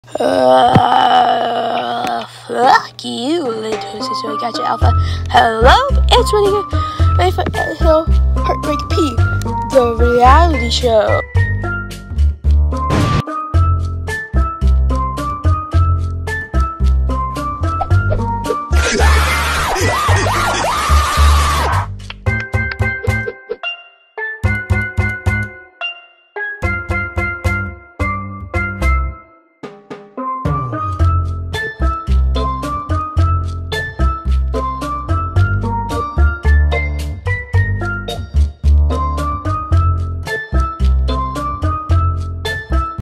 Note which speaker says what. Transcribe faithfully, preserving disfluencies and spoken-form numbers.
Speaker 1: Uh, fuck you, little sister. I got you, Alpha. Hello, it's Winnie here. Ready for uh, Heartbreak P, the reality show.